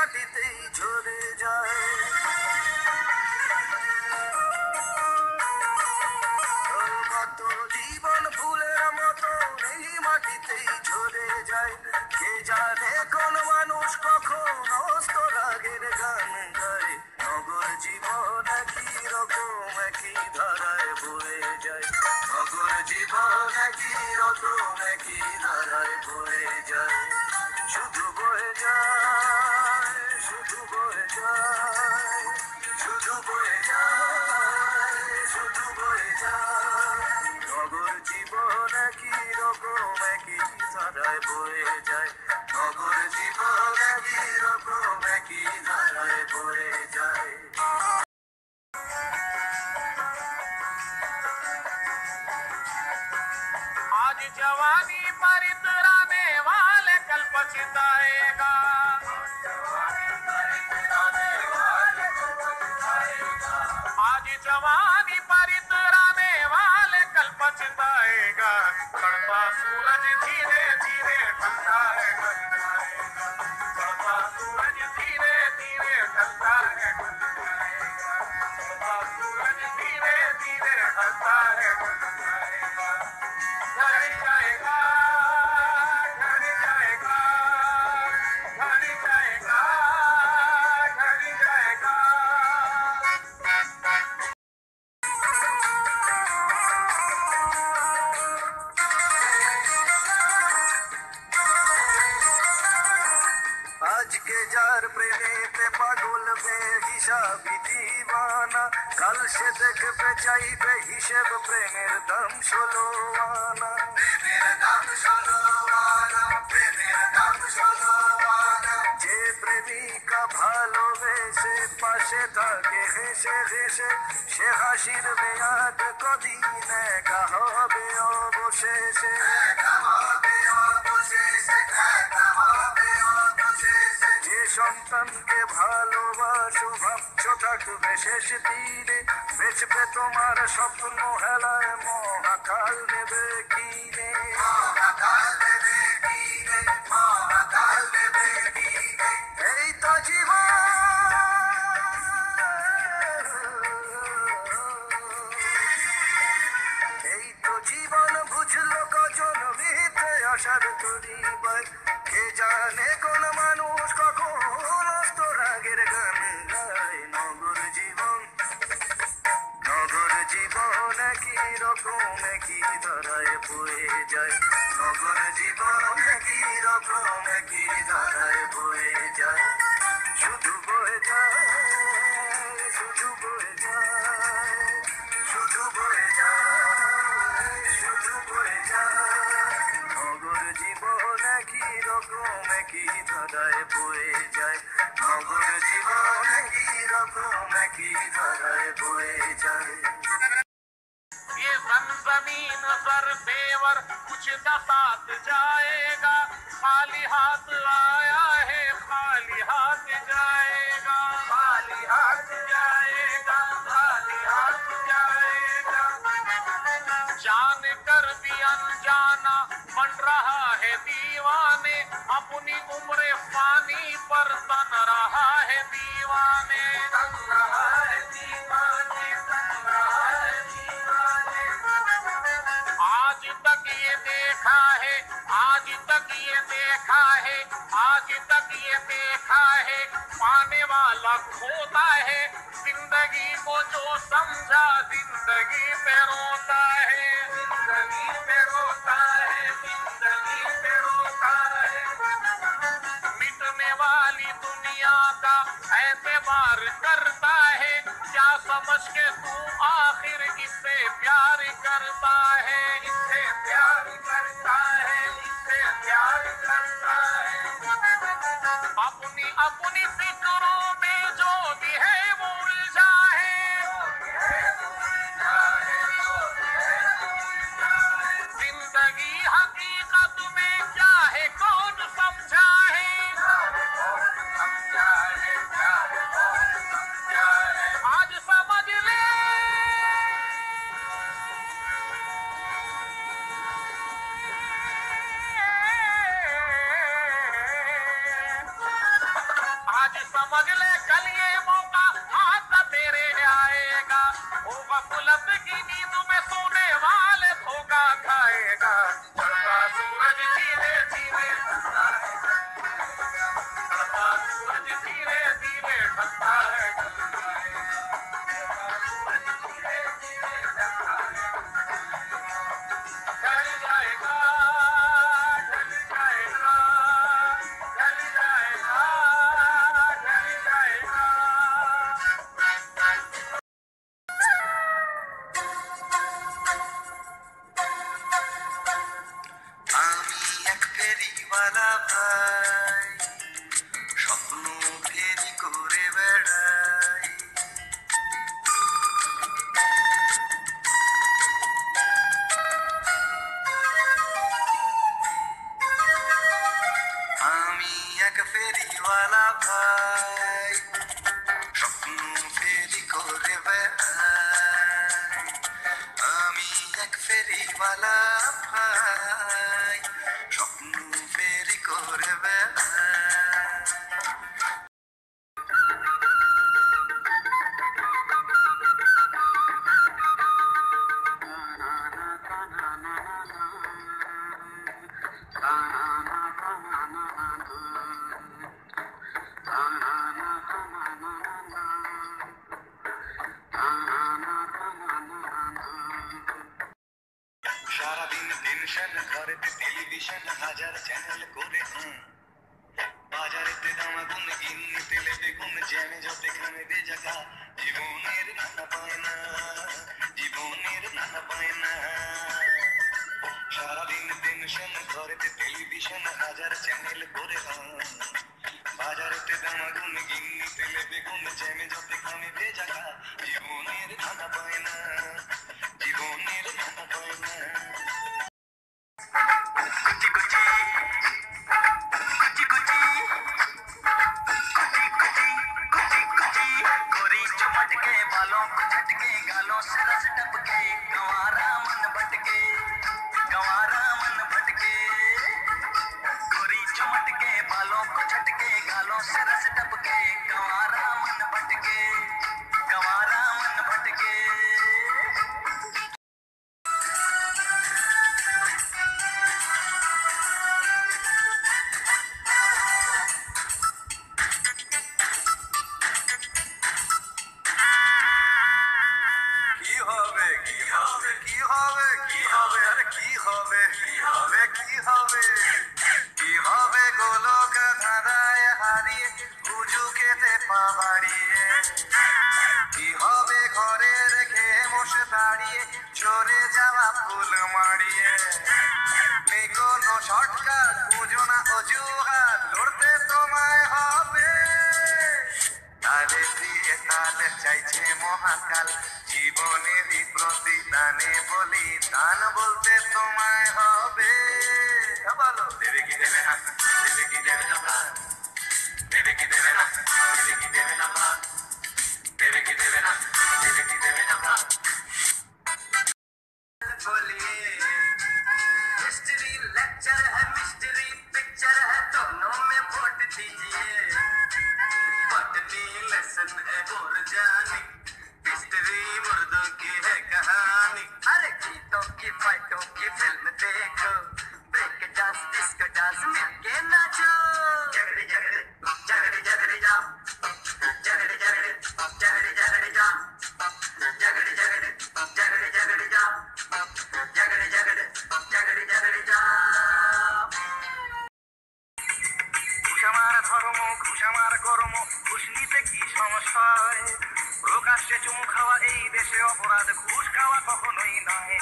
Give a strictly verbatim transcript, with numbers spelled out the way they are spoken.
মাটিতেই ঝরে যায়। কত জীবন ফুলের মতো এই মাটিতেই ঝরে যায়। কে জানে কোন মানুষ কখন অস্ত রাগের গান গায়। নগর জীবন একই রকম একই ধারায় বয়ে যায়। নগর জীবন একই রকম একই ধারায় বয়ে যায়। শুধু বয়ে যায়, শুধু বয়ে যায়, শুধু বয়ে যায়, শুধু বয়ে যায়। নগর জীবন একই রকম একই ধারায় বয়ে যায়। নগর জীবন একই রকম একই ধারায় বয়ে যায়। आज जवानी पर इतराने वाले कल पछताएगा। आज जवानी पर इतराने वाले कल पछताएगा। चढ़ता सूरज धीरे धीरे ढलता है, ढल जाएगा। चढ़ता सूरज धीरे धीरे ढलता है, ढल जाएगा। चढ़ता सूरज धीरे धीरे ढलता है, ढल जाएगा। ढल जाएगा, ढल जाएगा, ढल जाएगा, ढल जाएगा। আজকে যার প্রেমেতে পাগল বেহিসাবি দিওয়ানা, কাল সে দেখবে চাইবে হিসেব প্রেমের দাম ষোলো আনা। প্রেমের দাম ষোলো আনা, প্রেমের দাম ষোলো আনা। যে প্রেমিকা ভালোবেসে পাশে থাকে হেসে হেসে, সে হাসির মেয়াদ কদিন একা হবে অবশেষে। একা হবে অবশেষে, একা হবে অবশেষে। যে সন্তানকে ভালোবাসো ভাবছো থাকবে শেষ দিনে, বেচবে তোমার স্বপ্ন হেলায় মহাকাল নেবে কিনে। মহাকাল নেবে কিনে, মহাকাল নেবে কিনে। এই তো জীবন, এই তো জীবন বুঝলো কজন মিথ্যে আশার তরিবাই। কে জানে কোন মানুষ কখন অস্ত রাগের গান গায়। নগর জীবন, নগর জীবন একই রকম একই ধারায় বয়ে যায়। নগর জীবন একই রকম একই ধারায় বয়ে যায়। শুধু বয়ে যায়, শুধু বয়ে যায়, শুধু বয়ে যায়, শুধু বয়ে যায়। নগর জীবন একই রকম একই ধারায় বয়ে যায়। নগর জীবন একই রকম একই ধারায় বয়ে যায়। ये सन जमीन सर देवर कुछ न साथ जाएगा। खाली हाथ आया है, खाली हाथ जाएगा। खाली हाथ जाएगा, खाली हाथ जाएगा। जान कर भी अनजाना बन रहा है दीवाने, अपनी उम्र फानी पर तन रहा है दीवाने। तन रहा है दीवाने, तन रहा है दीवाने। आज तक ये देखा है, आज तक ये देखा है, आज तक ये देखा है, पाने वाला खोता है। जिंदगी को जो समझा जिंदगी पे रोता है, जिंदगी पे रोता है, जिंदगी पे रोता है। मिटने वाली दुनिया का एतबार करता है, क्या समझ के तू आखिर इससे प्यार करता है। इससे प्यार करता है, इससे प्यार करता है। अपनी अपनी फिक्रों में जो भी है वो उलझा है। जिंदगी हकीकत में क्या है कौन समझा है। आज समझ ले, समझ ले कल ये मौका हाथ तेरे आएगा। ओ गफलत की नींद में सोने वाले धोखा खाएगा। चढ़ता सूरज धीरे धीरे ढलता है, चढ़ता सूरज धीरे धीरे ढलता है, ढल जाएगा, ढल जाएगा, ढल जाएगा, ढल जाएगा। আমি এক ফেরিওয়ালা ভাই, স্বপ্ন ফেরি করে বেড়াই। আমি এক ফেরিওয়ালা ভাই, স্বপ্ন ফেরি করে বেড়াই। আমি এক ফেরিওয়ালা ভাই, স্বপ্ন ফেরি করে বেড়াই। সারাদিন টেনশন, ঘরেতে টেলিভিশন হাজার চ্যানেল করে, বাজারেতে দামাগুন গিন্নি তেলে বেগুন জ্যামে যতে খানে দে জায়গা। জীবনের নানা পায়না, জীবনের নানা পায়না। সারাদিন টেনশন, ঘরেতে টেলিভিশন হাজার চ্যানেল করে, বাজারেতে দামাগুন গিন্নি তেলে বেগুন জ্যামে যতে খানে দে জায়গা। জীবনের নানা পায়না, জীবনের নানা পায়না। कुची कुची कुची कुची कुची कुची कुची कुची गोरी चुमट के बालों को झटके, गालों से रस टपके, गंवारा मन भटके, गंवारा मन भटके। गोरी चुमट के बालों को झटके, गालों से रस टपके, गंवारा मन भटके, गंवारा मन भटके। কি হবে কি হবে কি হবে কি হবে আরে কি হবে কি হবে কি হবে কি হবে গোলক ধাঁধায় হারিয়ে উজু খেতে পা বাড়িয়ে। কি হবে ঘরে রেখে বসে দাঁড়িয়ে চলে যাওয়া ফুল মারিয়ে। নেই কোনো শর্টকাট, বুঝো না অজুহাত, লড়তে তোমায় হবে। তালে দিয়ে তালে চাইছে মহাকাল, জীবনেরই প্রতিদানে বলি দান বলতে তোমায় হবে। বলো দেবে কি দেবে না, দেবে কি দেবে না ভাত, দেবে কি দেবে না, দেবে কি দেবে না ভাত, দেবে কি দেবে না, দেবে কি দেবে না ভাত। बोलिए हिस्ट्री लेक्चर है, मिस्ट्री पिक्चर है, दोनों में वोट दीजिए। बटनी लेसन है ऑर्गेनिक, हिस्ट्री मुर्दों की है कहानी। अरे गीतों की फाइटों की फिल्म देखो, ब्रेक डांस डिस्को डांस मिलके नाचो। जगड़ी जगड़ी जगड़ी जगड़ी जा, जगड़ी जगड़ी जगड़ी जगड़ी जा, जगड़ी जगड़ी जगड़ी जगड़ी जा, जगड़ी जगड़ी जगड़ी जगड़ी जा। ঘুষামার ধর্ম, ঘুষামার কর্ম, ঘুষ নিতে কি সমস্যা হয়? প্রকাশ্যে চুমু খাওয়া এই দেশে অপরাধ, ঘুষ খাওয়া কখনোই নয়।